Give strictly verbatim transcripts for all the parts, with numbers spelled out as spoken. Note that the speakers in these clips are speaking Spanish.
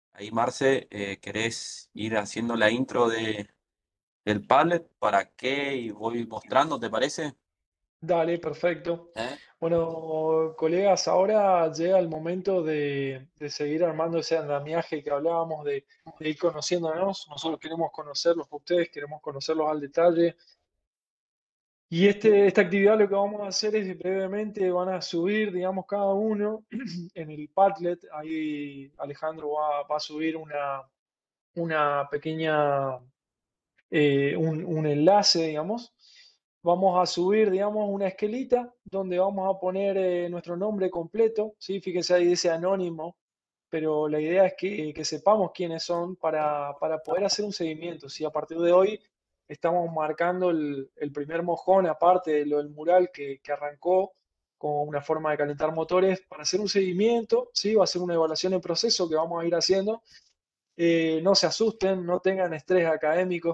Ahí, Marce, eh, ¿querés ir haciendo la intro de, del Padlet? ¿Para qué? Y voy mostrando, ¿te parece? Dale, perfecto. ¿Eh? Bueno, colegas, ahora llega el momento de, de seguir armando ese andamiaje que hablábamos de, de ir conociéndonos. Nosotros queremos conocerlos a ustedes, queremos conocerlos al detalle. Y este, esta actividad lo que vamos a hacer es brevemente van a subir, digamos, cada uno en el Padlet. Ahí Alejandro va, va a subir una, una pequeña eh, un, un enlace, digamos. Vamos a subir, digamos, una esquelita donde vamos a poner eh, nuestro nombre completo, ¿sí? Fíjense ahí dice anónimo, pero la idea es que, que sepamos quiénes son para, para poder hacer un seguimiento. Si a partir de hoy estamos marcando el, el primer mojón, aparte de lo del mural que, que arrancó como una forma de calentar motores, para hacer un seguimiento, ¿sí? Va a ser una evaluación en proceso que vamos a ir haciendo. Eh, no se asusten, no tengan estrés académico.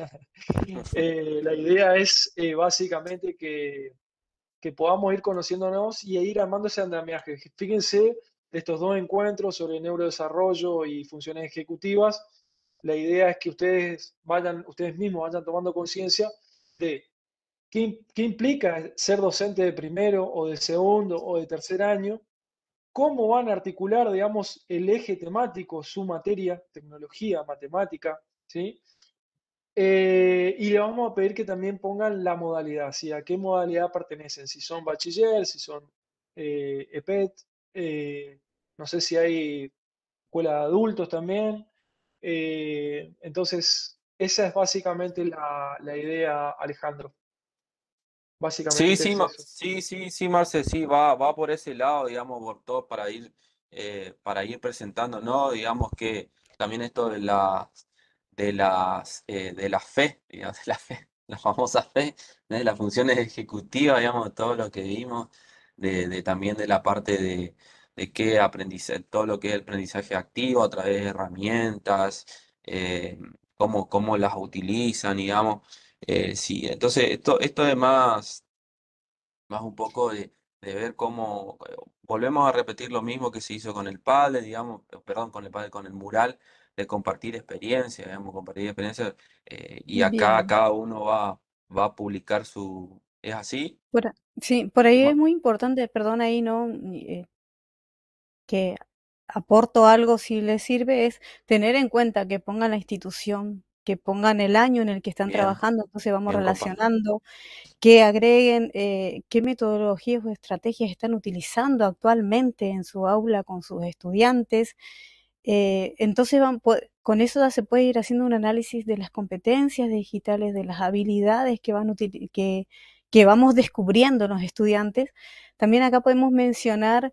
Eh, la idea es eh, básicamente que, que podamos ir conociéndonos y ir armando ese andamiaje. Fíjense de estos dos encuentros sobre neurodesarrollo y funciones ejecutivas. La idea es que ustedes vayan, ustedes mismos vayan tomando conciencia de qué, qué implica ser docente de primero o de segundo o de tercer año, cómo van a articular, digamos, el eje temático, su materia, tecnología, matemática, ¿sí? Eh, y le vamos a pedir que también pongan la modalidad, ¿sí? A qué modalidad pertenecen, si son bachiller, si son eh, E P E T, eh, no sé si hay escuela de adultos también. Eh, entonces, esa es básicamente la, la idea, Alejandro. Sí, Básicamente sí, es Ma- eso. sí, sí, sí, Marce, sí, va, va por ese lado, digamos, por todo para ir, eh, para ir presentando, ¿no? Digamos que también esto de las, de las, eh, de la fe, digamos, de la fe, la famosa fe, ¿no? De las funciones ejecutivas, digamos, todo lo que vimos, de, de también de la parte de, de qué aprendizaje, todo lo que es el aprendizaje activo a través de herramientas, eh, cómo, cómo las utilizan, digamos. Eh, sí, entonces esto, esto es más más un poco de, de ver cómo eh, volvemos a repetir lo mismo que se hizo con el padre, digamos, eh, perdón, con el padre, con el mural, de compartir experiencias, digamos, compartir experiencias, eh, y acá Bien, cada uno va, va a publicar su, ¿es así? por, a- sí, por ahí es Ma- muy importante, perdón, ahí no, eh, que aporto algo si les sirve, es tener en cuenta que pongan la institución, que pongan el año en el que están Bien, trabajando, entonces vamos bien, compa. relacionando, que agreguen eh, qué metodologías o estrategias están utilizando actualmente en su aula con sus estudiantes. Eh, entonces van, po- con eso ya se puede ir haciendo un análisis de las competencias digitales, de las habilidades que, van util- que, que vamos descubriendo los estudiantes. También acá podemos mencionar,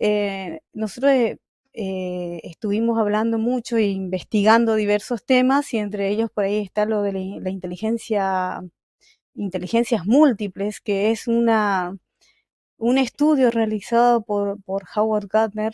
eh, nosotros eh, eh, estuvimos hablando mucho e investigando diversos temas y entre ellos por ahí está lo de la, la inteligencia, inteligencias múltiples, que es una, un estudio realizado por, por Howard Gardner.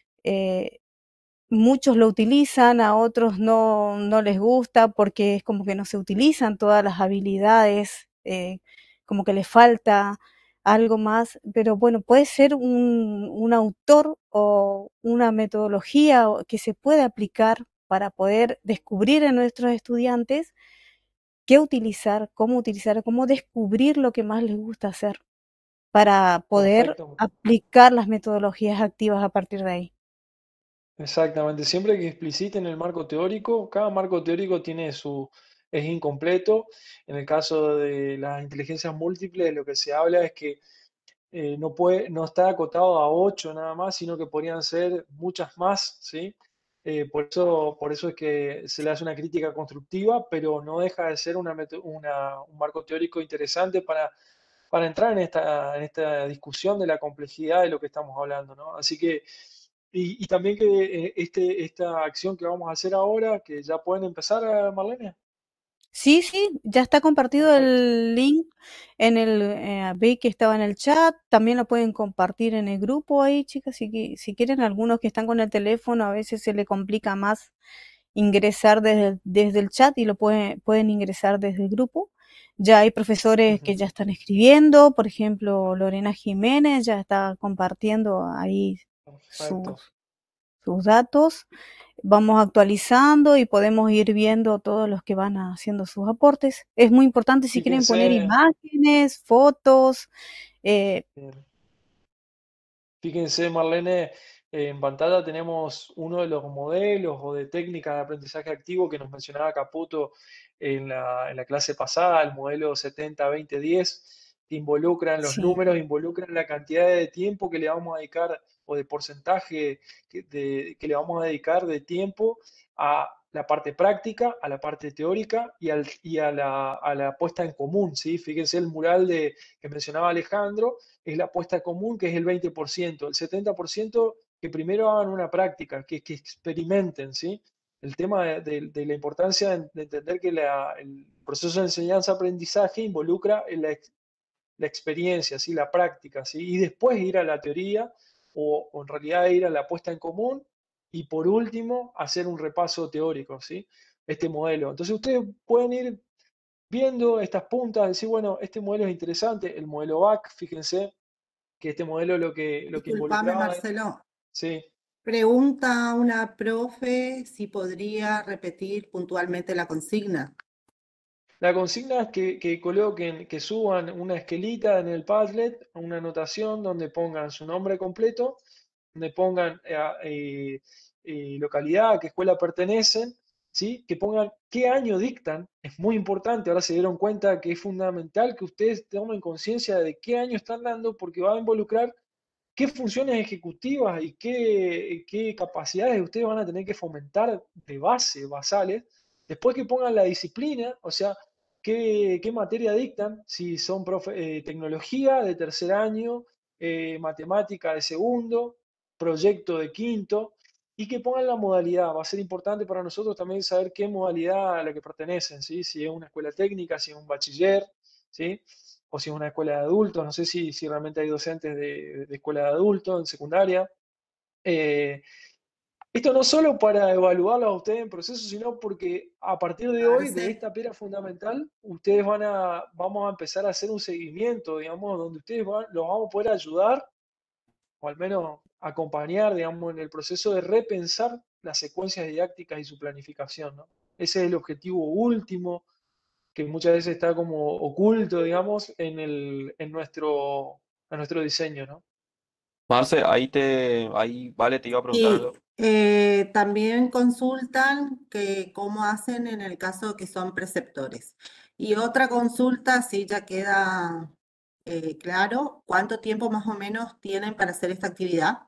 eh, Muchos lo utilizan, a otros no, no les gusta porque es como que no se utilizan todas las habilidades, eh, como que les falta algo más, pero bueno, puede ser un, un autor o una metodología que se puede aplicar para poder descubrir en nuestros estudiantes qué utilizar, cómo utilizar, cómo descubrir lo que más les gusta hacer para poder Perfecto. aplicar las metodologías activas a partir de ahí. Exactamente, siempre que expliciten el marco teórico, cada marco teórico tiene su, es incompleto. En el caso de las inteligencias múltiples, lo que se habla es que eh, no puede, no está acotado a ocho nada más, sino que podrían ser muchas más, ¿sí? Eh, por eso, por eso es que se le hace una crítica constructiva, pero no deja de ser una, meto- una- un marco teórico interesante para, para entrar en esta, en esta discusión de la complejidad de lo que estamos hablando, ¿no? Así que, y, y también que eh, este, esta acción que vamos a hacer ahora, que ya pueden empezar, eh, Marlene. Sí, sí, ya está compartido Perfecto. el link en el, eh, vi que estaba en el chat, también lo pueden compartir en el grupo ahí, chicas, si, qui- si quieren, algunos que están con el teléfono, a veces se le complica más ingresar desde, el- desde el chat y lo pueden, pueden ingresar desde el grupo. Ya hay profesores que Ujú. ya están escribiendo, por ejemplo, Lorena Jiménez ya está compartiendo ahí sus, Perfecto. tus datos, vamos actualizando y podemos ir viendo todos los que van haciendo sus aportes. Es muy importante si quieren poner Fíjense, imágenes, fotos. eh, eh, fíjense, Marlene, en pantalla tenemos uno de los modelos o de técnicas de aprendizaje activo que nos mencionaba Caputo en la, en la clase pasada, el modelo setenta veinte diez, que involucran los sí, números, involucran la cantidad de tiempo que le vamos a dedicar o de porcentaje que, de- que le vamos a dedicar de tiempo a la parte práctica, a la parte teórica y, al- y a la, a la puesta en común, ¿sí? Fíjense el mural de, que mencionaba Alejandro, es la puesta común, que es el veinte por ciento. El setenta por ciento que primero hagan una práctica, que, que experimenten, ¿sí? El tema de, de- de la importancia de, de entender que la- el proceso de enseñanza-aprendizaje involucra la, ex- la experiencia, ¿sí? La práctica, ¿sí? Y después ir a la teoría o, o en realidad ir a la puesta en común y por último hacer un repaso teórico, ¿sí? Este modelo. Entonces ustedes pueden ir viendo estas puntas, decir, bueno, este modelo es interesante, el modelo B A C, fíjense, que este modelo lo que, lo que Disculpame, involucraba es, Marcelo. sí, Pregunta una profe si podría repetir puntualmente la consigna. la consigna es que, que coloquen, que suban una esquelita en el Padlet, una anotación donde pongan su nombre completo, donde pongan eh, eh, eh, localidad, a qué escuela pertenecen, ¿sí? Que pongan qué año dictan, es muy importante, ahora se dieron cuenta que es fundamental que ustedes tomen conciencia de qué año están dando porque va a involucrar qué funciones ejecutivas y qué, qué capacidades ustedes van a tener que fomentar de base, basales, después que pongan la disciplina, o sea, qué, qué materia dictan, si son profe- eh, tecnología de tercer año, eh, matemática de segundo, proyecto de quinto, y que pongan la modalidad. Va a ser importante para nosotros también saber qué modalidad a la que pertenecen, ¿sí? Si es una escuela técnica, si es un bachiller, ¿sí? O si es una escuela de adultos, no sé si, si realmente hay docentes de, de escuela de adultos en secundaria. Eh, esto no solo para evaluarlos a ustedes en proceso, sino porque a partir de hoy, de Marce, esta piedra fundamental, ustedes van a, vamos a empezar a hacer un seguimiento, digamos, donde ustedes van, los vamos a poder ayudar, o al menos acompañar, digamos, en el proceso de repensar las secuencias didácticas y su planificación, ¿no? Ese es el objetivo último que muchas veces está como oculto, digamos, en el, en nuestro, en nuestro diseño, ¿no? Marce, ahí te, ahí Vale te iba a preguntar algo. sí, eh, también consultan que cómo hacen en el caso que son preceptores. Y otra consulta, si ya queda eh, claro, ¿cuánto tiempo más o menos tienen para hacer esta actividad?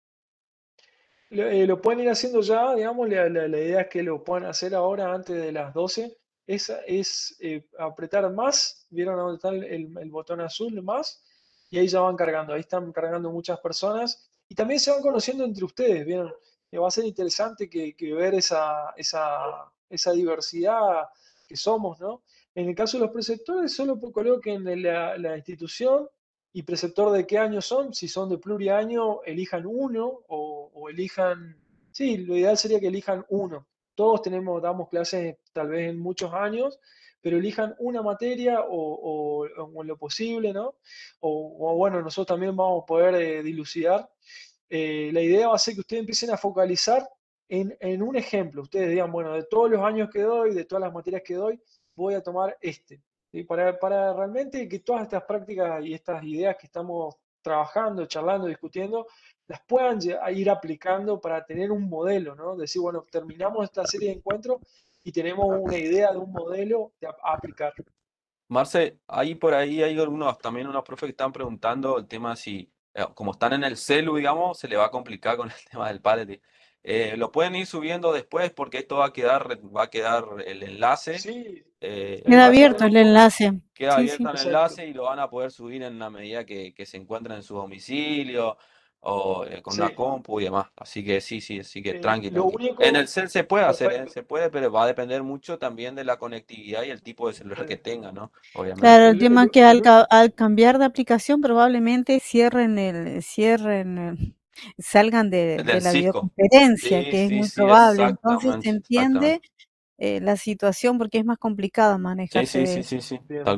Lo, eh, lo pueden ir haciendo ya, digamos, la, la- la idea es que lo puedan hacer ahora antes de las doce. Esa es eh, apretar más, vieron dónde está el, el- el botón azul, más, y ahí ya van cargando, ahí están cargando muchas personas y también se van conociendo entre ustedes, vieron. Eh, va a ser interesante que, que ver esa, esa, esa diversidad que somos, ¿no? En el caso de los preceptores, solo coloquen la, la institución y preceptor de qué año son, si son de pluriaño, elijan uno o, o elijan, sí, lo ideal sería que elijan uno. Todos tenemos, damos clases tal vez en muchos años, pero elijan una materia o, o- o en lo posible, ¿no? O, o bueno, nosotros también vamos a poder eh, dilucidar. Eh, la idea va a ser que ustedes empiecen a focalizar en, en un ejemplo. Ustedes digan, bueno, de todos los años que doy, de todas las materias que doy, voy a tomar este. ¿Sí? Para, para realmente que todas estas prácticas y estas ideas que estamos trabajando, charlando, discutiendo, las puedan lle- a ir aplicando para tener un modelo, ¿no? Decir, bueno, terminamos esta serie de encuentros y tenemos una idea de un modelo de a, a aplicar. Marce, ahí por ahí hay algunos, también unos profes que están preguntando el tema si, eh, como están en el celu, digamos, se le va a complicar con el tema del palette. Eh, lo pueden ir subiendo después porque esto va a quedar, va a quedar el enlace, Sí, eh, el queda después enlace abierto el podemos, enlace. queda Sí, abierto sí. el exacto, enlace y lo van a poder subir en la medida que, que se encuentren en su domicilio o eh, con una sí. compu y demás. Así que sí, sí, sí que Eh, tranqui, lo tranqui. En el único, cel se puede hacer, ¿eh? perfecto. Se puede, pero va a depender mucho también de la conectividad y el tipo de celular que Sí. tenga, ¿no? Obviamente. Claro, el El, tema es el- que al, el- ca- al cambiar de aplicación probablemente cierren el, cierren, el- salgan de, de Del la Cisco. videoconferencia, Sí, que es sí, muy sí, probable. Entonces se exactamente, exactamente. entiende eh, la situación porque es más complicado Sí, manejarse sí, de sí, eso. sí, sí, bien. tal cual.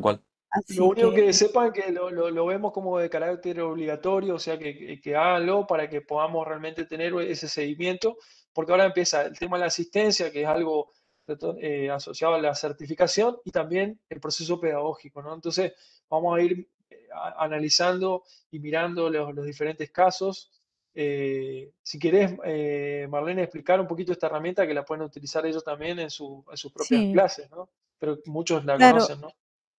Lo Así único que que sepan que lo, lo- lo vemos como de carácter obligatorio, o sea, que, que, que háganlo para que podamos realmente tener ese seguimiento, porque ahora empieza el tema de la asistencia, que es algo de to- eh, asociado a la certificación, y también el proceso pedagógico, ¿no? Entonces, vamos a ir eh, a- analizando y mirando los, los diferentes casos. Eh, si querés, eh, Marlene, explicar un poquito esta herramienta que la pueden utilizar ellos también en, su- en sus propias sí, clases, ¿no? Pero muchos la claro, conocen, ¿no?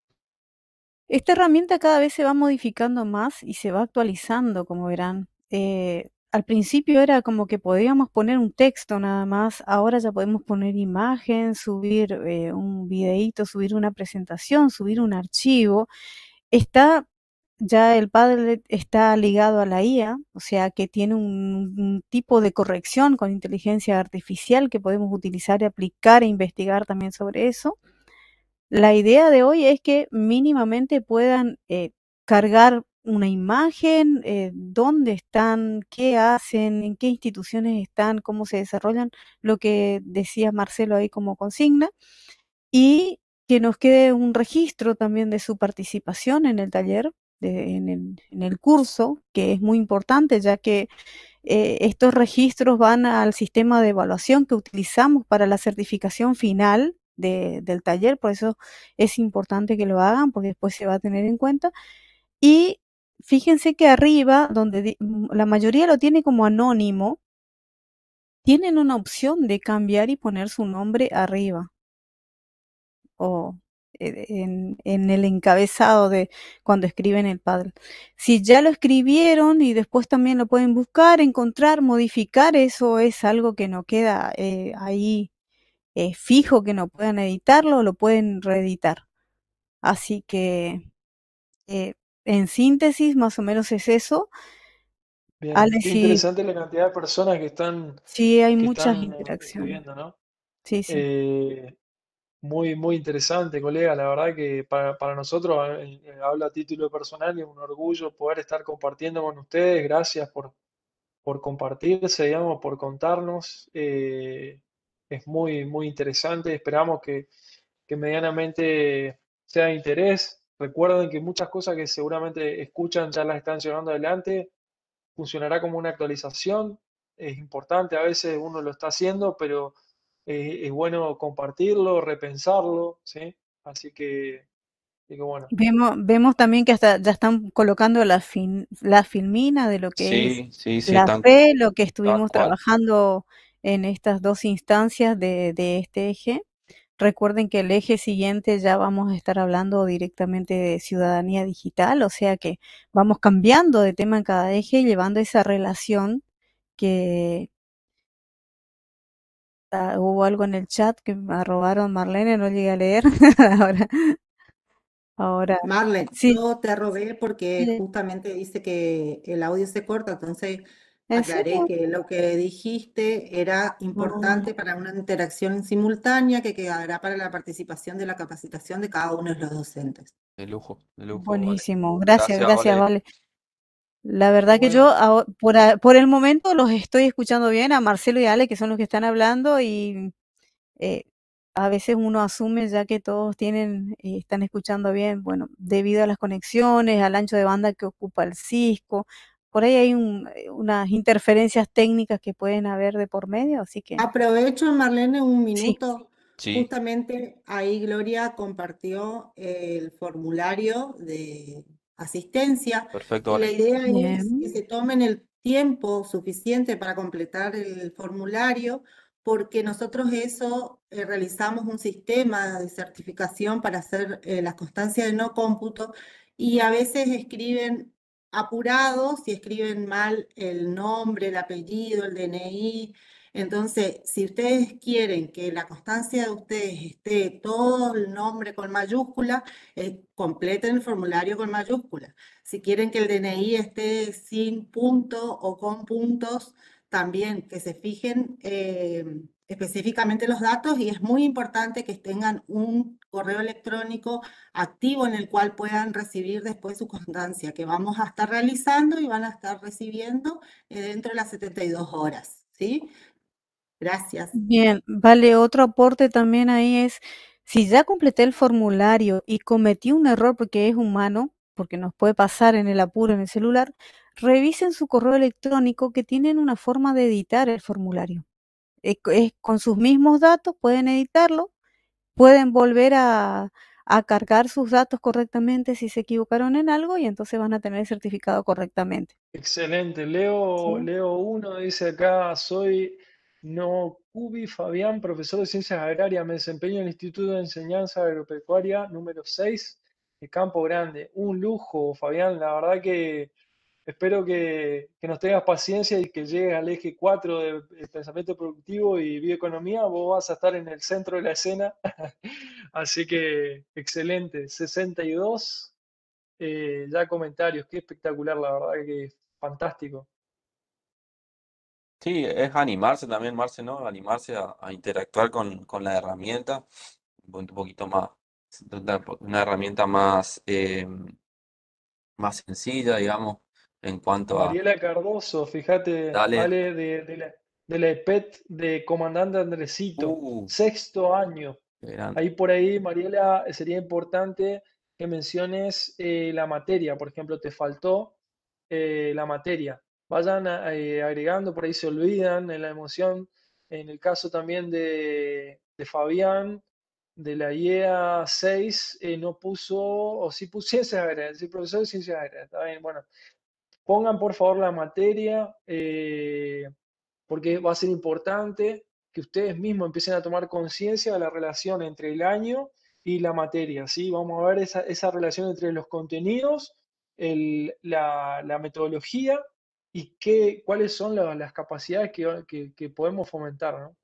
esta herramienta cada vez se va modificando más y se va actualizando, como verán. Eh, al principio era como que podíamos poner un texto nada más, ahora ya podemos poner imagen, subir eh, un videíto, subir una presentación, subir un archivo. Está ya el Padlet está ligado a la I A, o sea que tiene un, un tipo de corrección con inteligencia artificial que podemos utilizar y aplicar e investigar también sobre eso. La idea de hoy es que mínimamente puedan eh, cargar una imagen, eh, dónde están, qué hacen, en qué instituciones están, cómo se desarrollan, lo que decía Marcelo ahí como consigna, y que nos quede un registro también de su participación en el taller, de- en, el, en el curso, que es muy importante, ya que eh, estos registros van al sistema de evaluación que utilizamos para la certificación final de, del taller, por eso es importante que lo hagan, porque después se va a tener en cuenta. Y fíjense que arriba, donde di- la mayoría lo tiene como anónimo, tienen una opción de cambiar y poner su nombre arriba o eh, en, en el encabezado de cuando escriben el Padlet. Si ya lo escribieron y después también lo pueden buscar, encontrar, modificar, eso es algo que no queda eh, ahí eh, fijo, que no puedan editarlo, lo pueden reeditar. Así que eh, en síntesis, más o menos es eso. Bien, Ale, qué sí, interesante la cantidad de personas que están, sí hay que muchas están eh, interacciones. escribiendo, ¿no? Sí, sí. Eh, muy, muy interesante, colega. La verdad que para, para nosotros, eh, eh, hablo a título personal, y es un orgullo poder estar compartiendo con ustedes. Gracias por, por compartirse, digamos, por contarnos. Eh, es muy, muy interesante. Esperamos que, que medianamente sea de interés. Recuerden que muchas cosas que seguramente escuchan ya las están llevando adelante. Funcionará como una actualización. Es importante, a veces uno lo está haciendo, pero eh, es bueno compartirlo, repensarlo, ¿sí? Así que, así que bueno, Vemos, vemos también que hasta ya están colocando la, fin, la filmina de lo que es Sí, sí, sí, la tan, fe, lo que tal estuvimos cual. trabajando en estas dos instancias de, de este eje. Recuerden que el eje siguiente ya vamos a estar hablando directamente de ciudadanía digital, o sea que vamos cambiando de tema en cada eje, llevando esa relación que ah, hubo algo en el chat que me robaron Marlene, no llegué a leer. ahora, ahora, Marlen, sí, yo te robé porque le- justamente dice que el audio se corta, entonces ¿en aclaré serio? que lo que dijiste era Ah, importante para una interacción simultánea que quedará para la participación de la capacitación de cada uno de los docentes. De lujo, de lujo, vale. buenísimo, gracias, Gracias, gracias, vale. Vale. La verdad que yo bueno, aho- por, a- por el momento los estoy escuchando bien a Marcelo y a Ale, que son los que están hablando, y eh, a veces uno asume ya que todos tienen, eh, están escuchando bien, bueno, debido a las conexiones, al ancho de banda que ocupa el Cisco, por ahí hay un- eh, unas interferencias técnicas que pueden haber de por medio, así que Aprovecho, Marlene, un sí, minuto. Sí, Justamente ahí Gloria compartió el formulario de asistencia perfecto, y la vale. idea es que bien, se tomen el tiempo suficiente para completar el formulario, porque nosotros eso eh, realizamos un sistema de certificación para hacer eh, la constancia de no cómputo y a veces escriben apurados y escriben mal el nombre, el apellido, el D N I. Entonces, si ustedes quieren que la constancia de ustedes esté todo el nombre con mayúscula, eh, completen el formulario con mayúscula. Si quieren que el D N I esté sin punto o con puntos, también que se fijen eh, específicamente los datos y es muy importante que tengan un correo electrónico activo en el cual puedan recibir después su constancia, que vamos a estar realizando y van a estar recibiendo eh, dentro de las setenta y dos horas, ¿sí? Gracias. bien, vale, otro aporte también ahí es, Si ya completé el formulario y cometí un error porque es humano, porque nos puede pasar en el apuro en el celular, revisen su correo electrónico que tienen una forma de editar el formulario. Es, es con sus mismos datos, pueden editarlo, pueden volver a, a cargar sus datos correctamente si se equivocaron en algo y entonces van a tener el certificado correctamente. Excelente. Leo, ¿Sí? Leo uno dice acá, soy Nocubi Fabián, profesor de Ciencias Agrarias, me desempeño en el Instituto de Enseñanza Agropecuaria número seis de Campo Grande. Un lujo, Fabián, la verdad que espero que, que nos tengas paciencia y que llegues al eje cuatro de, de pensamiento productivo y bioeconomía. Vos vas a estar en el centro de la escena. Así que excelente. sesenta y dos eh, ya comentarios. Qué espectacular, la verdad que fantástico. Sí, es animarse también, Marce, ¿no? Animarse a, a interactuar con, con la herramienta, un po- un poquito más, una herramienta más, eh, más sencilla, digamos, en cuanto a, Mariela Cardoso, fíjate, dale, Ale de, de la, de la E P E T de Comandante Andresito, uh, sexto año. qué grande. Ahí por ahí, Mariela, sería importante que menciones eh, la materia. Por ejemplo, te faltó eh, la materia. Vayan a- eh, agregando, por ahí se olvidan en la emoción. En el caso también de, de Fabián, de la I E A seis, eh, no puso, o sí puso ciencias agrarias, sí, profesor de ciencias agrarias. Está bien, bueno, pongan por favor la materia, eh, porque va a ser importante que ustedes mismos empiecen a tomar conciencia de la relación entre el año y la materia, ¿sí? Vamos a ver esa, esa relación entre los contenidos, el- la, la metodología y qué, cuáles son la- las capacidades que, que- que podemos fomentar, ¿no?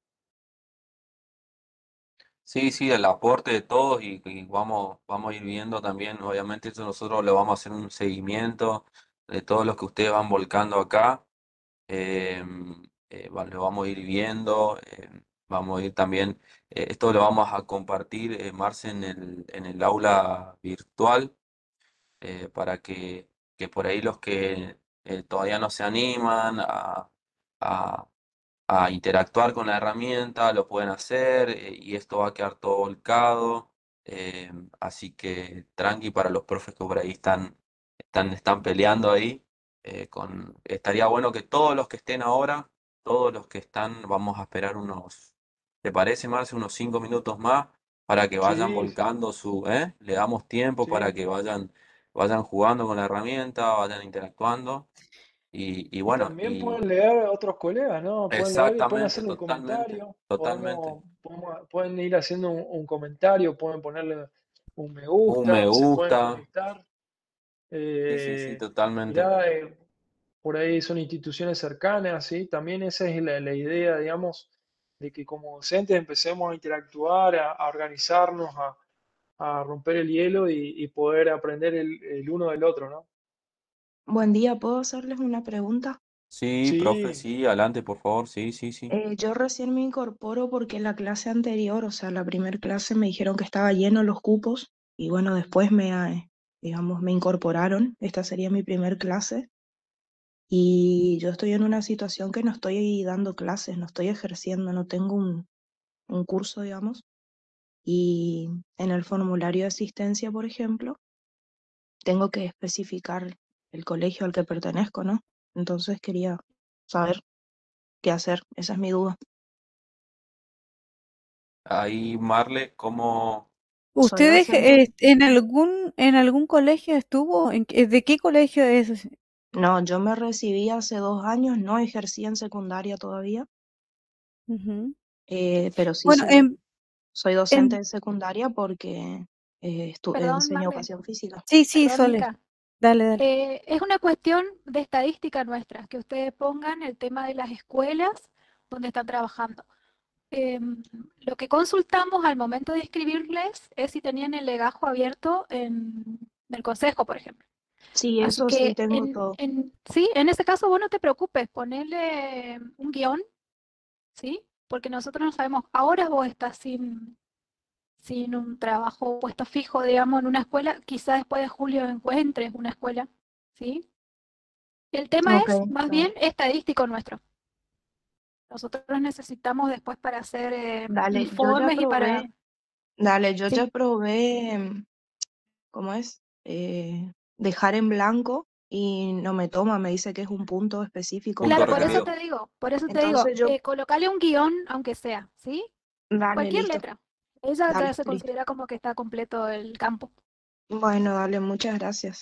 Sí, sí, el aporte de todos y, y vamos, vamos a ir viendo también, obviamente eso nosotros le vamos a hacer un seguimiento de todos los que ustedes van volcando acá, eh, eh, va- lo vamos a ir viendo, eh, vamos a ir también, eh, esto lo vamos a compartir, eh, Marce, en el, en el aula virtual, eh, para que, que por ahí los que eh, todavía no se animan a, a- a interactuar con la herramienta, lo pueden hacer eh, y esto va a quedar todo volcado. eh, Así que tranqui para los profes que por ahí están, están, están peleando ahí. Eh, con, estaría bueno que todos los que estén ahora, todos los que están, vamos a esperar unos, ¿te parece, Marce? Unos cinco minutos más para que vayan Sí, volcando su, ¿eh? Le damos tiempo para sí. que vayan, vayan jugando con la herramienta, vayan interactuando. Y, y Y bueno, también y pueden leer a otros colegas, ¿no? Pueden leer y pueden exactamente, hacerle un totalmente, comentario, totalmente. podemos, podemos- pueden ir haciendo un, un comentario, pueden ponerle un me Un me gusta, se pueden gusta. conectar. Sí, sí, sí, Eh, totalmente. mirá, eh, por ahí son instituciones cercanas, ¿sí? También esa es la, la idea, digamos, de que como docentes empecemos a interactuar, a, a organizarnos, a, a romper el hielo y, y poder aprender el, el uno del otro, ¿no? Buen día, ¿puedo hacerles una pregunta? Sí, profe, Sí, sí, adelante, por favor. Sí, sí, sí. Eh, yo recién me incorporo porque la clase anterior, o sea, la primera clase me dijeron que estaba lleno los cupos y bueno, después me, eh, digamos, me incorporaron. Esta sería mi primer clase y yo estoy en una situación que no estoy dando clases, no estoy ejerciendo, no tengo un, un curso, digamos, y en el formulario de asistencia, por ejemplo, tengo que especificar el colegio al que pertenezco, ¿no? Entonces quería saber qué hacer, esa es mi duda. Ahí, Marle, ¿cómo? Soy ¿Ustedes docente. eh, en algún en algún colegio estuvo? ¿En qué- ¿De qué colegio es? No, yo me recibí hace dos años, no ejercí en secundaria todavía, Ujú. eh, pero sí Bueno, soy, en, soy docente en- de secundaria porque eh, estu- Perdón, enseño Marle, educación física. sí, sí, perdón, Sole, Mica. dale, dale. Eh, es una cuestión de estadística nuestra, que ustedes pongan el tema de las escuelas donde están trabajando. Em, lo que consultamos al momento de escribirles es si tenían el legajo abierto en el consejo, por ejemplo. Sí, Así eso sí que tengo en, todo. en, sí, en ese caso vos no te preocupes, ponele un guión, ¿sí? Porque nosotros no sabemos, ahora vos estás sin, sin un trabajo puesto fijo, digamos, en una escuela, quizás después de julio encuentres una escuela, ¿sí? El tema Ok, es más está bien. bien estadístico nuestro. Nosotros necesitamos después para hacer eh, Dale, yo ya informes y para... probé, Dale, yo Sí. ya probé, mm, ¿cómo es? Eh, dejar en blanco y no me toma, me dice que es un punto específico Punto Claro, para por eso cada. requerido. te digo, por eso te digo, Entonces yo, eh, colocale un guión, aunque sea, ¿sí? dale, Cualquier listo, letra. Ella ya dale, se listo. considera como que está completo el campo. Bueno, dale, muchas gracias.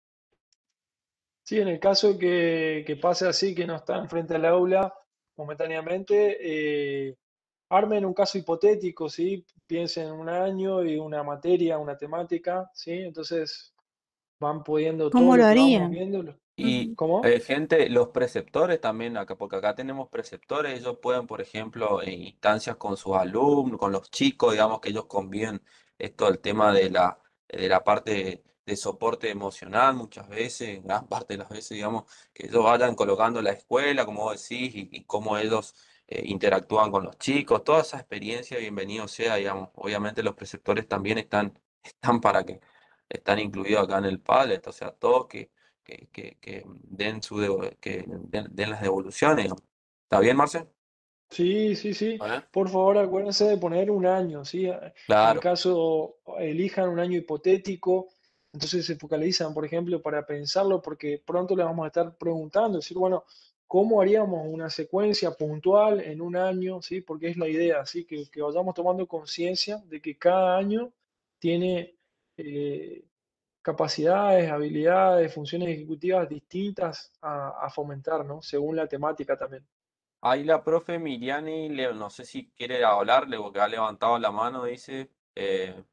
Sí, en el caso que, que pase así, que no están frente al aula momentáneamente, eh, armen un caso hipotético, ¿sí? Piensen en un año y una materia, una temática, ¿sí? Entonces van pudiendo todo ¿Cómo lo lo que vamos harían? viendo. Y Ujú. ¿Cómo? eh, gente, los preceptores también, acá, porque acá tenemos preceptores, ellos pueden, por ejemplo, en instancias con sus alumnos, con los chicos, digamos que ellos conviven esto, el tema de la, de la parte de soporte emocional muchas veces, en gran parte de las veces, digamos, que ellos vayan colocando la escuela, como vos decís, y, y cómo ellos eh, interactúan con los chicos, toda esa experiencia, bienvenido sea, digamos. Obviamente los preceptores también están, están para que, están incluidos acá en el Padlet, o sea, todos que que, que, que den su devo- que den, den las devoluciones. ¿Está bien, Marce? Sí, sí, sí. ¿Eh? Por favor, acuérdense de poner un año, ¿sí? En el Claro. caso, elijan un año hipotético, entonces se focalizan, por ejemplo, para pensarlo, porque pronto le vamos a estar preguntando, decir, bueno, ¿cómo haríamos una secuencia puntual en un año? ¿Sí? Porque es la idea, ¿sí? Que, que vayamos tomando conciencia de que cada año tiene eh, capacidades, habilidades, funciones ejecutivas distintas a, a fomentar, ¿no? Según la temática también. Ahí la profe Miriani, le- no sé si quiere hablarle porque ha levantado la mano, dice. Eh,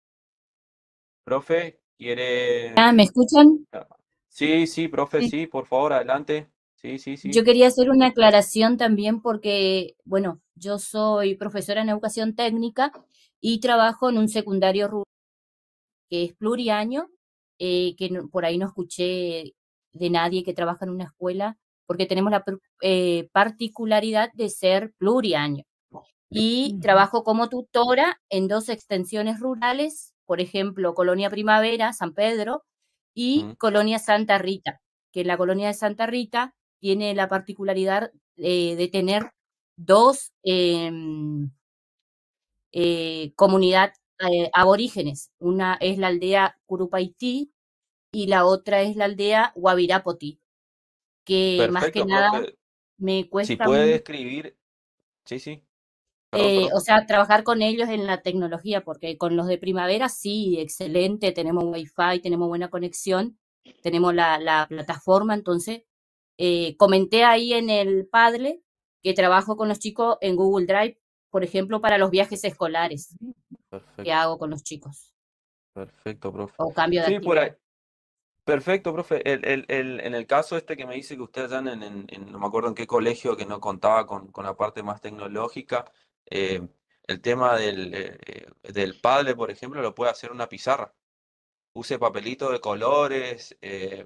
profe, ¿quiere...? Ah, ¿me escuchan? Sí, sí, profe, Sí. sí, por favor, adelante. Sí, sí, Yo sí. quería hacer una aclaración también porque, bueno, yo soy profesora en educación técnica y trabajo en un secundario rural que es pluriaño, eh, que no- por ahí no escuché de nadie que trabaja en una escuela, porque tenemos la pr- eh, particularidad de ser pluriaño. Y Ujú. trabajo como tutora en dos extensiones rurales, por ejemplo, Colonia Primavera, San Pedro, y Mm, Colonia Santa Rita, que la Colonia de Santa Rita tiene la particularidad eh, de tener dos em, eh, comunidad eh, aborígenes. Una es la aldea Curupaití y la otra es la aldea Guavirapoti, que más que perfecto, nada profe. me Si cuesta puede mucho. escribir... Sí, sí. Perdón, Eh, perdón. o sea, trabajar con ellos en la tecnología, porque con los de primavera sí, excelente, tenemos wifi, tenemos buena conexión, tenemos la, la plataforma, entonces eh, comenté ahí en el Padlet que trabajo con los chicos en Google Drive, por ejemplo, para los viajes escolares que Perfecto, hago con los chicos, perfecto, profe. o cambio de Sí, por ahí. actividad. Perfecto, profe. El, el, el- en el caso este que me dice que ustedes están en, en- en- no me acuerdo en qué colegio, que no contaba con, con la parte más tecnológica, eh, el tema del, eh, eh, del Padlet, por ejemplo, lo puede hacer una pizarra. Use papelito de colores, eh,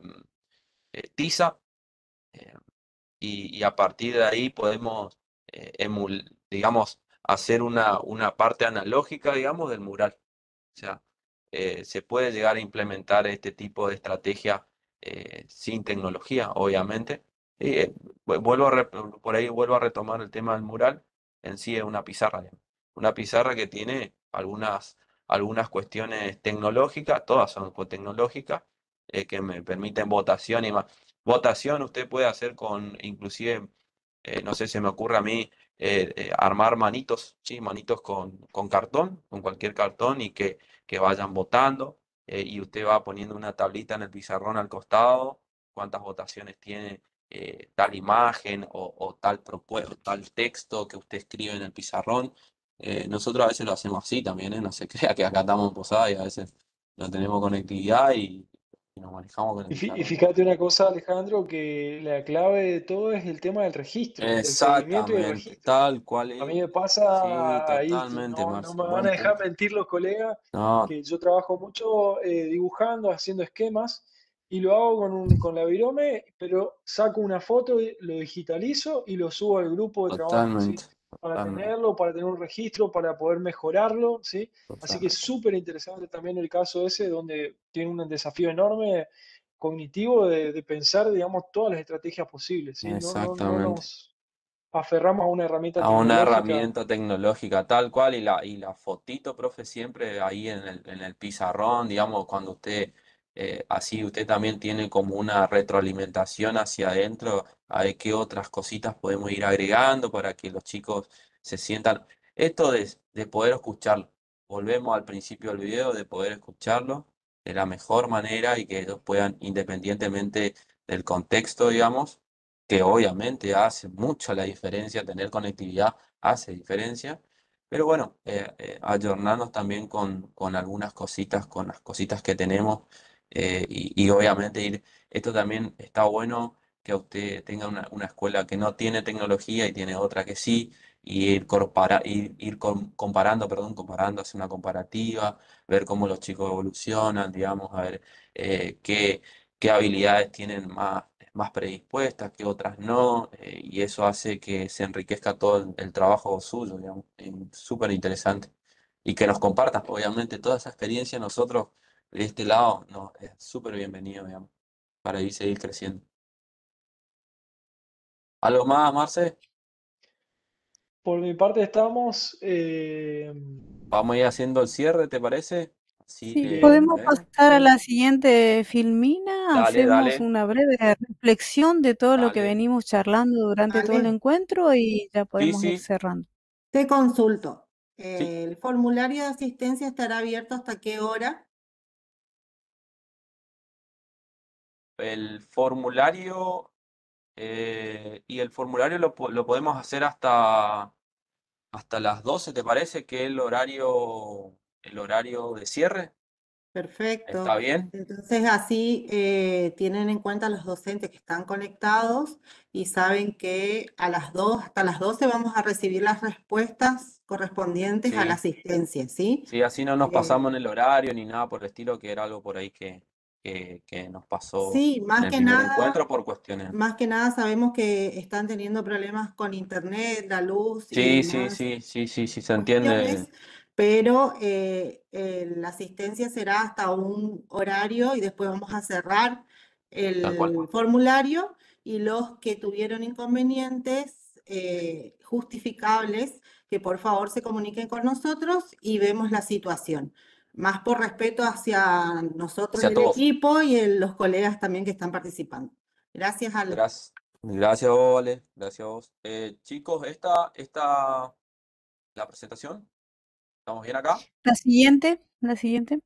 eh, tiza, eh, y, y a partir de ahí podemos, eh, emul- digamos, hacer una, una parte analógica, digamos, del mural. O sea, eh, se puede llegar a implementar este tipo de estrategia eh, sin tecnología, obviamente. Y, eh, vu- vuelvo a re- por ahí vuelvo a retomar el tema del mural. En sí es una pizarra, digamos. Una pizarra que tiene algunas, algunas cuestiones tecnológicas, todas son co- tecnológicas, eh, que me permiten votación y más. Votación usted puede hacer con, inclusive, eh, no sé, se me ocurre a mí eh, eh, armar manitos, ¿sí? Manitos con, con cartón, con cualquier cartón y que que vayan votando, eh, y usted va poniendo una tablita en el pizarrón al costado, cuántas votaciones tiene eh, tal imagen o, o tal propuesta, tal texto que usted escribe en el pizarrón. Eh, nosotros a veces lo hacemos así también, ¿eh? No se crea que acá estamos en Posada y a veces no tenemos conectividad y, y nos manejamos con el Y fí- y pizarrón. fíjate una cosa, Alejandro, que la clave de todo es el tema del registro, del seguimiento y el Exactamente, registro. tal cual A es. mí me Sí, pasa, ahí t- totalmente, no, no Marce, me van a buen dejar punto. mentir los colegas, No, que yo trabajo mucho eh, dibujando, haciendo esquemas, y lo hago con, un, con la Virome, pero saco una foto, y lo digitalizo y lo subo al grupo de trabajo, ¿sí? totalmente, Para totalmente, tenerlo, para tener un registro, para poder mejorarlo, ¿sí? Así que es totalmente. súper interesante también el caso ese, donde tiene un desafío enorme cognitivo de, de pensar, digamos, todas las estrategias posibles, ¿sí? No, no, no Exactamente. nos aferramos a una herramienta A una tecnológica. herramienta tecnológica tal cual y la, y la fotito, profe, siempre ahí en el, en el pizarrón, digamos, cuando usted, eh, así usted también tiene como una retroalimentación hacia adentro, a ver qué otras cositas podemos ir agregando para que los chicos se sientan. Esto de, de poder escucharlo, volvemos al principio del video, de poder escucharlo de la mejor manera y que ellos puedan, independientemente del contexto, digamos, que obviamente hace mucho la diferencia, tener conectividad hace diferencia, pero bueno, eh, eh, ayornarnos también con, con algunas cositas, con las cositas que tenemos eh, y, y obviamente ir, esto también está bueno que usted tenga una, una escuela que no tiene tecnología y tiene otra que sí, y ir, corpora- ir, ir com- comparando, perdón, comparando, hacer una comparativa, ver cómo los chicos evolucionan, digamos, a ver eh, qué, qué habilidades tienen más más predispuestas, que otras no, eh, y eso hace que se enriquezca todo el, el trabajo suyo, digamos, es súper interesante. Y que nos compartan, obviamente, toda esa experiencia nosotros de este lado, no, es súper bienvenido, digamos, para ir seguir creciendo. ¿Algo más, Marce? Por mi parte estamos. eh, Vamos a ir haciendo el cierre, ¿te parece? Así Sí, le, bien, podemos ¿eh? pasar a bien. la siguiente filmina, Dale, hacemos dale, una breve reflexión de todo lo que dale. venimos charlando durante todo el Vale, encuentro y ya Sí, podemos ir sí, cerrando. te consulto. sí. ¿El formulario de asistencia estará abierto hasta qué hora? El formulario, eh, y el formulario lo, po- lo podemos hacer hasta... Hasta las doce, ¿te parece que el horario, el horario de cierre? ¿Está Perfecto. bien? Entonces así eh, tienen en cuenta los docentes que están conectados y saben que a las dos, hasta las doce vamos a recibir las respuestas correspondientes a la Sí, asistencia, ¿sí? sí, así no nos Eh, pasamos en el horario ni nada por el estilo, que era algo por ahí que, que, que nos pasó sí, en más el que primer nada, encuentro por cuestiones. más que nada sabemos que están teniendo problemas con internet, la luz y Sí, sí, demás sí, sí, sí, sí, se entiende. cuestiones, pero eh, eh, la asistencia será hasta un horario y después vamos a cerrar Tal cual. el formulario y los que tuvieron inconvenientes eh, justificables, que por favor se comuniquen con nosotros y vemos la situación. Más por respeto hacia nosotros, Gracias a el todos. equipo y el- los colegas también que están participando. Gracias, Ale. Gracias. Gracias, Vale. Gracias a vos. Eh, chicos, esta, esta, la presentación, ¿estamos bien acá? La siguiente, la siguiente.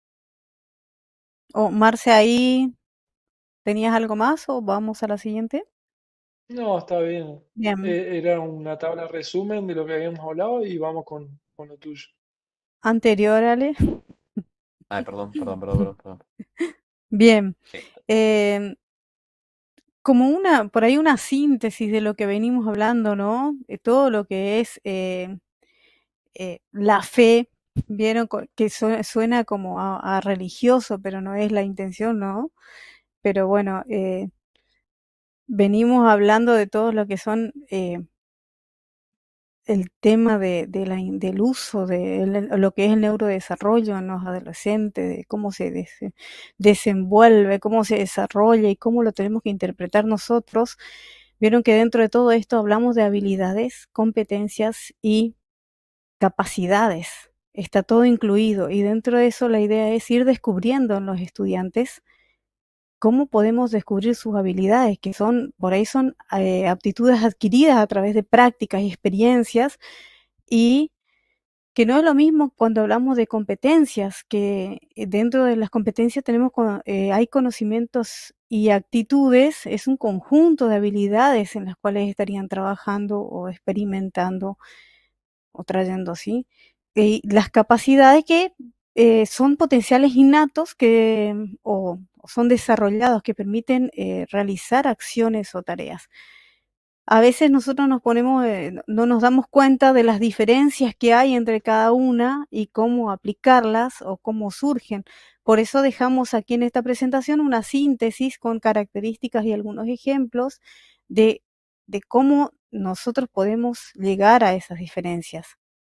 O Marce, ahí, ¿tenías algo más o vamos a la siguiente? No, está bien. Bien. Eh, era una tabla resumen de lo que habíamos hablado y vamos con, con lo tuyo. Anterior, Ale. Ay, perdón, perdón, perdón, perdón, perdón. Bien. Eh, Em, como una, por ahí una síntesis de lo que venimos hablando, ¿no? De todo lo que es eh, eh, la fe, vieron co- que su- suena como a, a religioso, pero no es la intención, ¿no? Pero bueno, eh, venimos hablando de todo lo que son eh, el tema de, de la in- del uso de el- lo que es el neurodesarrollo en los adolescentes, de cómo se des- desenvuelve, cómo se desarrolla y cómo lo tenemos que interpretar nosotros. Vieron que dentro de todo esto hablamos de habilidades, competencias y capacidades. Está todo incluido y dentro de eso la idea es ir descubriendo en los estudiantes cómo podemos descubrir sus habilidades, que son, por ahí son eh, aptitudes adquiridas a través de prácticas y experiencias, y que no es lo mismo cuando hablamos de competencias, que dentro de las competencias tenemos eh, hay conocimientos y actitudes, es un conjunto de habilidades en las cuales estarían trabajando o experimentando o trayendo así. Y las capacidades que eh, son potenciales innatos que, o, o son desarrollados que permiten eh, realizar acciones o tareas. A veces nosotros nos ponemos, eh, no nos damos cuenta de las diferencias que hay entre cada una y cómo aplicarlas o cómo surgen. Por eso dejamos aquí en esta presentación una síntesis con características y algunos ejemplos de, de cómo nosotros podemos llegar a esas diferencias.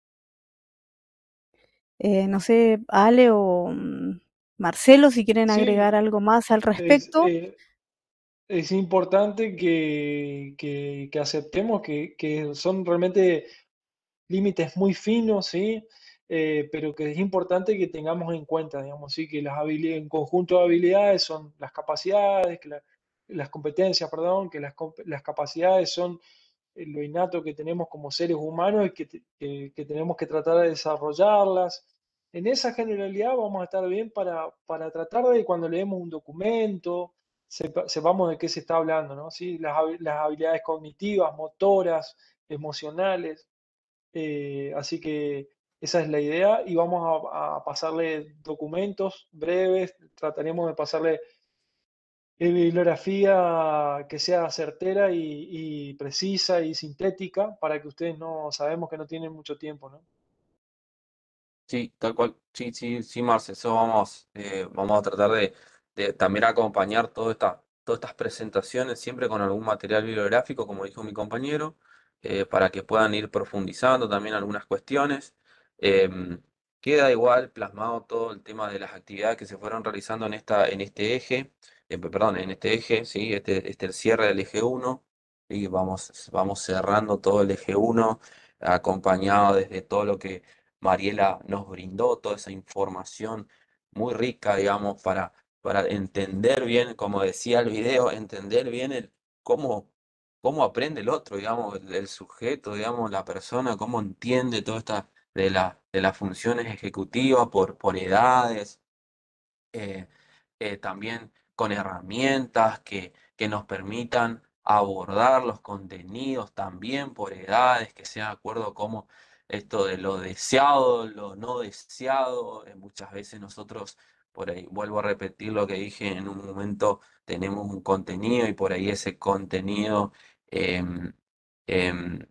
Eh, no sé, Ale o mm, Marcelo, si quieren agregar Sí, algo más al es, respecto. eh, es importante que, que- que aceptemos que, que son realmente límites muy finos, ¿sí? Eh, pero que es importante que tengamos en cuenta, digamos, ¿sí? Que las habilidades, un conjunto de habilidades son las capacidades, que la- las competencias, perdón, que las, comp- las capacidades son eh, lo innato que tenemos como seres humanos y que, te- que- que tenemos que tratar de desarrollarlas. En esa generalidad vamos a estar bien para, para tratar de cuando leemos un documento, sepa- sepamos de qué se está hablando, ¿no? ¿Sí? Las, habi- las habilidades cognitivas, motoras, emocionales. Eh, así que esa es la idea y vamos a, a pasarle documentos breves, trataremos de pasarle eh, bibliografía que sea certera y, y precisa y sintética para que ustedes no, sabemos que no tienen mucho tiempo, ¿no? Sí, tal cual. Sí, sí, sí, Marce, eso vamos, eh, vamos a tratar de, de también acompañar toda esta, todas estas presentaciones siempre con algún material bibliográfico, como dijo mi compañero, eh, para que puedan ir profundizando también algunas cuestiones. Em, Queda igual plasmado todo el tema de las actividades que se fueron realizando en esta, en este eje, eh, perdón, en este eje, sí, este, este el cierre del eje uno, y vamos, vamos cerrando todo el eje uno, acompañado desde todo lo que Mariela nos brindó toda esa información muy rica, digamos, para, para entender bien, como decía el video, entender bien el cómo, cómo aprende el otro, digamos, el, el sujeto, digamos, la persona, cómo entiende toda esta de la, de las funciones ejecutivas por, por edades, eh, eh, también con herramientas que, que nos permitan abordar los contenidos también por edades, que sea de acuerdo a cómo esto de lo deseado, lo no deseado, eh, muchas veces nosotros, por ahí, vuelvo a repetir lo que dije en un momento, tenemos un contenido y por ahí ese contenido, em, em,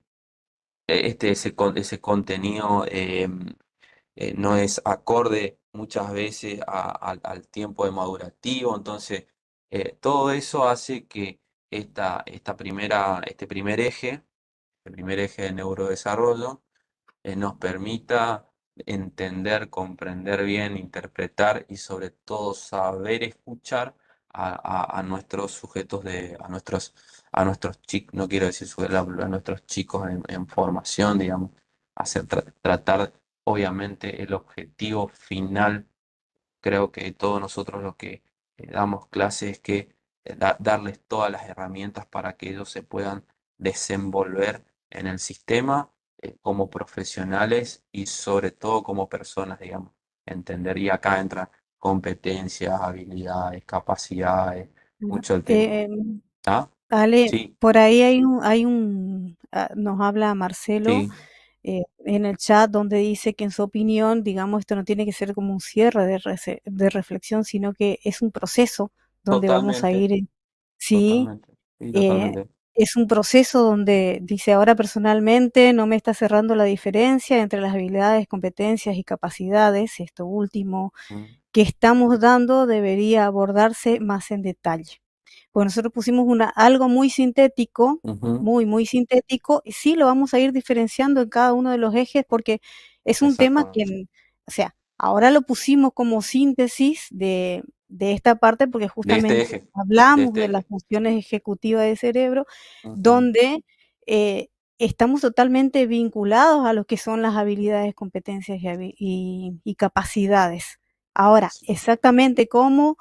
este, ese, con- ese contenido em, eh, no es acorde muchas veces a- al al tiempo de madurativo, entonces eh, todo eso hace que esta, esta primera, este primer eje, el primer eje de neurodesarrollo, eh, nos permita entender, comprender bien, interpretar y sobre todo saber escuchar a, a- a nuestros sujetos de, a nuestros, a nuestros chicos, no quiero decir sujetos, a nuestros chicos en, en formación, digamos, hacer, tra- tratar, obviamente, el objetivo final. Creo que todos nosotros lo que eh, damos clases es que eh, da- darles todas las herramientas para que ellos se puedan desenvolver en el sistema eh, como profesionales y sobre todo como personas, digamos. Entender, y acá entran competencias, habilidades, capacidades, Bueno, mucho el tema. eh, ¿Ah? Ale, Sí, por ahí hay un, hay un, ah, nos habla Marcelo sí, eh, en el chat donde dice que en su opinión, digamos, esto no tiene que ser como un cierre de, rece- de reflexión, sino que es un proceso donde vamos a totalmente, ir, en- sí, totalmente, sí, eh, totalmente. es un proceso donde dice ahora personalmente no me está cerrando la diferencia entre las habilidades, competencias y capacidades, esto último Mm, que estamos dando debería abordarse más en detalle. Pues nosotros pusimos una, algo muy sintético, ujú, muy, muy sintético, y sí lo vamos a ir diferenciando en cada uno de los ejes porque es un tema que, exactamente. o sea, ahora lo pusimos como síntesis de, de esta parte porque De este justamente eje, de hablamos este de las eje. funciones ejecutivas del cerebro, Ujú, donde eh, estamos totalmente vinculados a lo que son las habilidades, competencias y, habi- y- y capacidades. Ahora, sí. exactamente cómo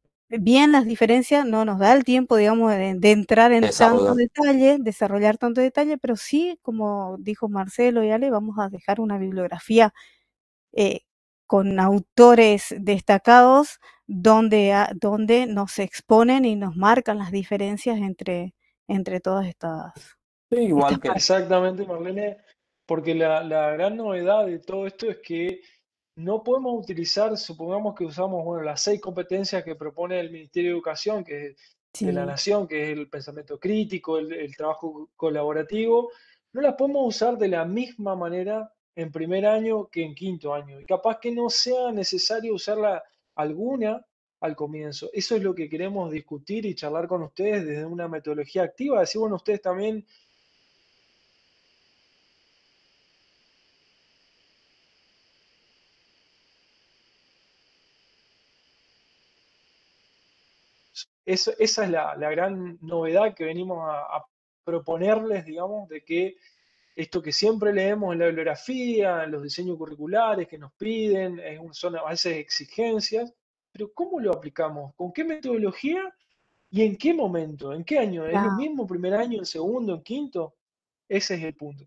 bien las diferencias, no nos da el tiempo, digamos, de, de entrar en tanto Desarrollar. detalle, desarrollar tanto detalle, pero sí, como dijo Marcelo y Ale, vamos a dejar una bibliografía eh, con autores destacados donde, a- donde nos exponen y nos marcan las diferencias entre, entre todas estas, Sí, estas igual que, partes. Exactamente, Marlene, porque la, la gran novedad de todo esto es que no podemos utilizar, supongamos que usamos, bueno, las seis competencias que propone el Ministerio de Educación, que es de la Sí, Nación, que es el pensamiento crítico, el, el trabajo colaborativo, no las podemos usar de la misma manera en primer año que en quinto año. Y capaz que no sea necesario usarla alguna al comienzo. Eso es lo que queremos discutir y charlar con ustedes desde una metodología activa, decir, bueno, ustedes también eso, esa es la, la gran novedad que venimos a, a proponerles, digamos, de que esto que siempre leemos en la bibliografía, en los diseños curriculares que nos piden, es un- son a veces exigencias, pero ¿cómo lo aplicamos? ¿Con qué metodología y en qué momento? ¿En qué año? ¿Es lo Claro. mismo primer año, en segundo, en quinto? Ese es el punto.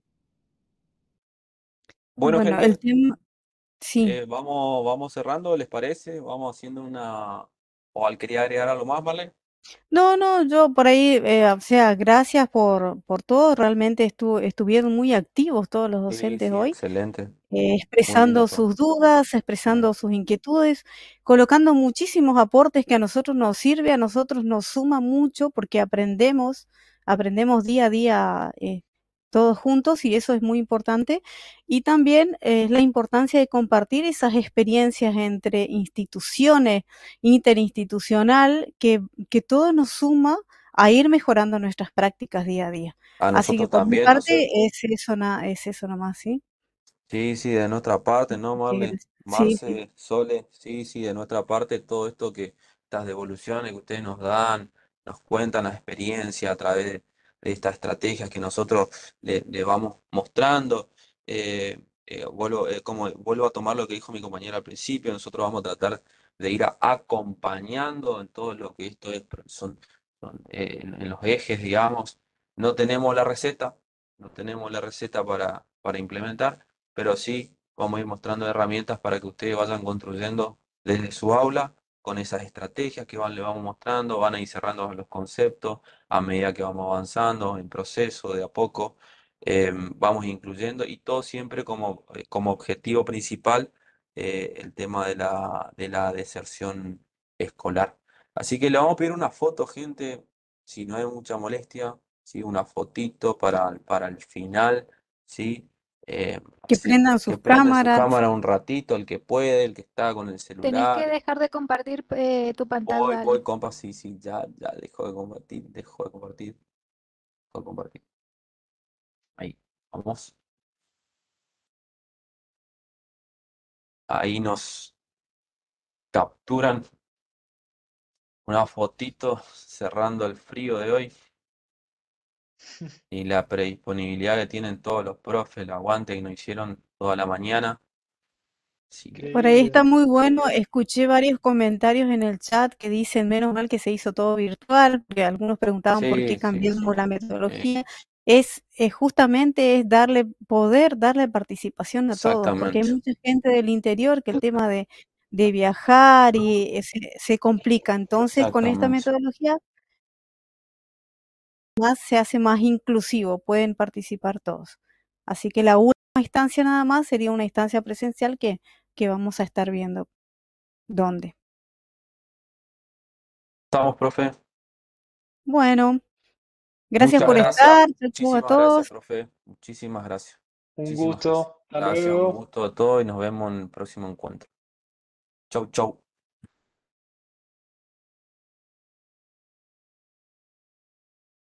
Bueno, Bueno, el gente, tema, sí. eh, vamos, vamos cerrando, ¿les parece? Vamos haciendo una... ¿O al quería agregar algo más, vale? No, no, yo por ahí, eh, o sea, gracias por, por todo, realmente estu- estuvieron muy activos todos los Sí, docentes sí, hoy. excelente. eh, Muy lindo expresando todo. sus dudas, Sí. expresando sus inquietudes, colocando muchísimos aportes que a nosotros nos sirve, a nosotros nos suma mucho porque aprendemos, aprendemos día a día eh, todos juntos y eso es muy importante. Y también eh, es la importancia de compartir esas experiencias entre instituciones, interinstitucional, que, que todo nos suma a ir mejorando nuestras prácticas día a día. A Así que nosotros por mi también, no sé. parte es eso, na- es eso nomás, ¿sí? Sí, sí, de nuestra parte, ¿no, Qué Marle? gracia. Sí, sí. Marce, Sole, sí, sí, de nuestra parte, todo esto que, estas devoluciones que ustedes nos dan, nos cuentan la experiencia a través de, de estas estrategias que nosotros le, le vamos mostrando. eh, eh, vuelvo, eh, como, vuelvo a tomar lo que dijo mi compañera al principio, nosotros vamos a tratar de ir a- acompañando en todo lo que esto es, son, son, eh, en en los ejes, digamos. No tenemos la receta, no tenemos la receta para, para implementar, pero sí vamos a ir mostrando herramientas para que ustedes vayan construyendo desde su aula con esas estrategias que van, le vamos mostrando, van a ir cerrando los conceptos a medida que vamos avanzando en proceso, de a poco, eh, vamos incluyendo y todo siempre como, eh, como objetivo principal eh, el tema de la, de la deserción escolar. Así que le vamos a pedir una foto, gente, si no hay mucha molestia, ¿sí? Una fotito para, para el final, ¿sí? Eh, Que así prendan que sus prenda su cámaras. cámara un ratito, el que puede, el que está con el Tenés que celular. dejar de compartir eh, tu Voy, pantalla, voy, Ale. compa, sí, sí, ya, ya dejó de compartir, dejó de compartir, dejó de compartir. Ahí, vamos. Ahí nos capturan una fotito cerrando el frío de hoy y la predisponibilidad que tienen todos los profes, el aguante que nos hicieron toda la mañana. Así que, Por ahí está Increíble. muy bueno. Escuché varios comentarios en el chat que dicen, menos mal que se hizo todo virtual, porque algunos preguntaban por qué sí, sí, sí. cambiamos la eh, metodología. Es, es justamente es darle poder, darle participación a todos, porque hay Exactamente, mucha gente del interior que el tema de, de viajar y eh, se, se complica. Entonces, con esta exactamente. metodología más se hace más inclusivo, pueden participar todos. Así que la última instancia nada más sería una instancia presencial que, que vamos a estar viendo dónde. Estamos, profe. Bueno, gracias Muchas por gracias. estar, chau a Muchísimas gracias, todos. profe. Muchísimas gracias. Un Muchísimas gracias. gusto. Hasta Gracias, un luego. gusto a todos y nos vemos en el próximo encuentro. Chau, chau.